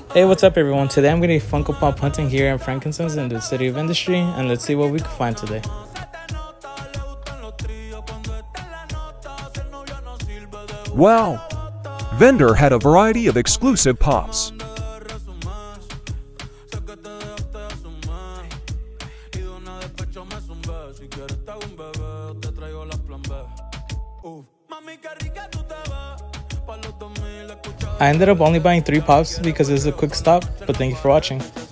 Hey, what's up everyone? Today I'm going to be Funko Pop hunting here in Frankincense in the City of Industry, and let's see what we can find today. Wow! Vendor had a variety of exclusive pops. I ended up only buying 3 pops because it was a quick stop, but thank you for watching.